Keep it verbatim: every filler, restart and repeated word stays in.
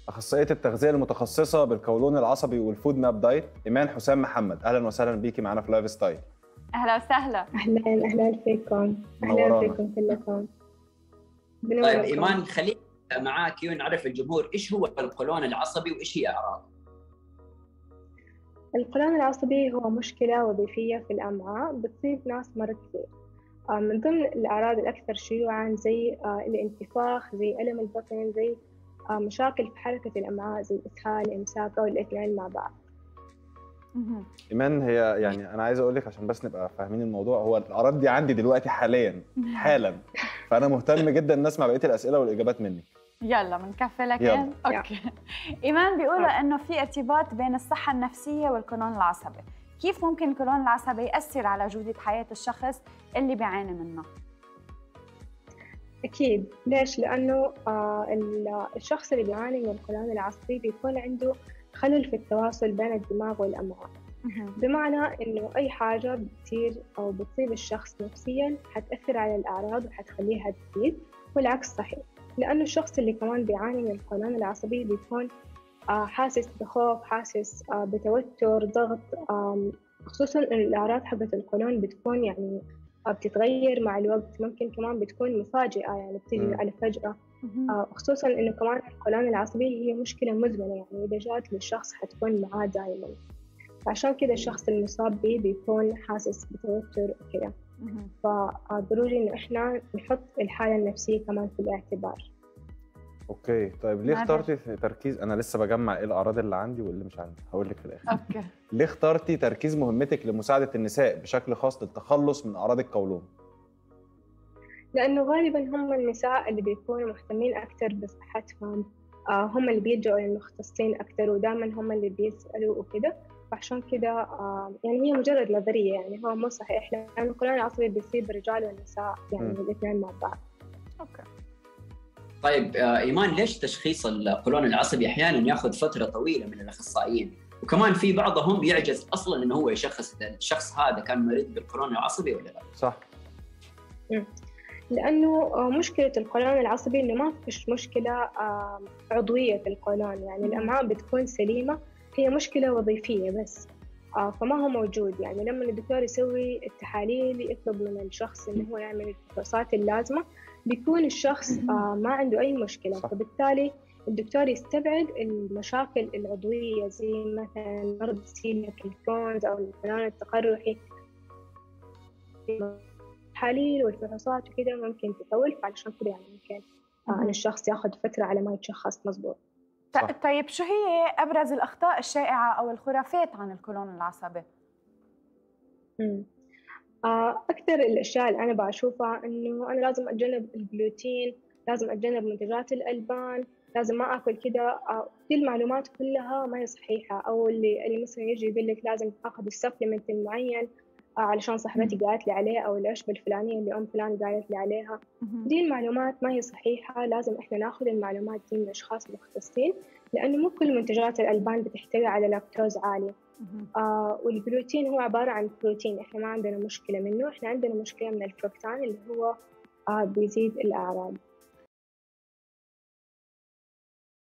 اخصائيه التغذيه المتخصصه بالقولون العصبي والفود ماب دايت ايمان حسام محمد. اهلا وسهلا بيكي معانا في لايف ستايل. اهلا وسهلا. اهلا اهلا فيكم. اهلا فيكم كلكم. طيب ايمان، خلينا معاك ونعرف الجمهور ايش هو القولون العصبي وايش هي اعراضه. القولون العصبي هو مشكله وظيفيه في الامعاء بتصيب ناس مره كثير. من ضمن الاعراض الاكثر شيوعا زي الانتفاخ، زي الم البطن، زي مشاكل في حركه الامعاء زي الاسهال، الامساك او الاثنين مع بعض. ايمان، هي يعني انا عايز اقول لك عشان بس نبقى فاهمين الموضوع، هو الاعراض دي عندي دلوقتي حاليا حالا، فانا مهتم جدا ان اسمع بقيه الاسئله والاجابات منك. يلا بنكفي لك. يلا اوكي. ايمان، بيقولوا انه في ارتباط بين الصحه النفسيه والقولون العصبي، كيف ممكن القولون العصبي ياثر على جوده حياه الشخص اللي بيعاني منه؟ اكيد. ليش؟ لانه آه الشخص اللي بيعاني من القولون العصبي بيكون عنده خلل في التواصل بين الدماغ والامعاء. بمعنى إنه أي حاجة بتصير أو بتصيب الشخص نفسياً حتأثر على الأعراض وحتخليها تزيد، والعكس صحيح. لأنه الشخص اللي كمان بيعاني من القولون العصبي بيكون حاسس بخوف، حاسس بتوتر، ضغط، خصوصاً إن الأعراض حقت القولون بتكون يعني بتتغير مع الوقت، ممكن كمان بتكون مفاجئة يعني بتيجي على فجأة. خصوصاً إنه كمان القولون العصبي هي مشكلة مزمنة، يعني إذا جات للشخص حتكون معاه دائماً. عشان كده الشخص المصاب به بيكون حاسس بتوتر وكذا. فضروري إنه إحنا نحط الحالة النفسية كمان في الاعتبار. أوكي. طيب ليه اخترتي تركيز؟ أنا لسه بجمع إيه الأعراض اللي عندي واللي مش عندي، هقول لك في الآخر. أوكي. ليه اخترتي تركيز مهمتك لمساعدة النساء بشكل خاص للتخلص من أعراض القولون؟ لأنه غالباً هم النساء اللي بيكونوا مهتمين أكثر بصحتهم، هم اللي بيلجؤوا للمختصين أكثر، ودائماً هم اللي بيسألوا وكذا. فعشان كده آه يعني هي مجرد نظرية، يعني هو مو صحيح، لأن القولون العصبي بيصيب الرجال والنساء يعني الاثنين مع بعض. أوكي. طيب آه إيمان، ليش تشخيص القولون العصبي أحياناً يأخذ فترة طويلة من الأخصائيين؟ وكمان في بعضهم بيعجز أصلاً إنه هو يشخص الشخص هذا كان مريض بالقولون العصبي ولا لا؟ صح. م. لأنه مشكلة القولون العصبي إنه ما فيش مشكلة آه عضوية في القولون، يعني الأمعاء بتكون سليمة، هي مشكلة وظيفية بس. آه فما هو موجود. يعني لما الدكتور يسوي التحاليل يطلب من الشخص إنه هو يعمل الفحوصات اللازمة، بيكون الشخص آه ما عنده أي مشكلة. صح. فبالتالي الدكتور يستبعد المشاكل العضوية زي مثلا مرض سيلياك الكرونز أو القولون التقرحي. التحاليل والفحوصات وكذا ممكن تطول، فعشان كده يعني ممكن آه أن الشخص ياخذ فترة على ما يتشخص مظبوط. صح. طيب شو هي أبرز الأخطاء الشائعة أو الخرافات عن القولون العصبي؟ امم أكثر الأشياء اللي أنا بشوفها إنه أنا لازم أتجنب الجلوتين، لازم أتجنب منتجات الألبان، لازم ما أكل كده. دي المعلومات كلها ما هي صحيحة. أو اللي اللي مثلا يجي يقول لك لازم أخذ السبلمنت المعين علشان صاحبتي قالت لي عليه، أو العشبة الفلانية اللي أم فلان قالت لي عليها. دي المعلومات ما هي صحيحة. لازم إحنا ناخذ المعلومات دي من أشخاص مختصين، لأنه مو كل منتجات الألبان بتحتوي على لاكتوز عالي. آه والجلوتين هو عبارة عن بروتين، إحنا ما عندنا مشكلة منه، إحنا عندنا مشكلة من الفركتان اللي هو آه بيزيد الأعراض.